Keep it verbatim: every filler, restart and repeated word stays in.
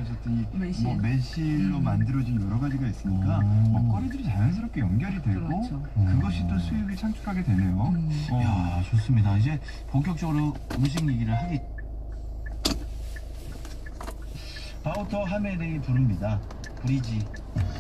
말씀하셨던 이 매실. 뭐 매실로 음. 만들어진 여러 가지가 있으니까 음. 먹거리들이 자연스럽게 연결이 되고 그렇죠. 그것이 또 수익을 창출하게 되네요. 음. 어. 야, 좋습니다. 이제 본격적으로 음식 얘기를 하기. 바우터 하메르이 부릅니다. 브리지.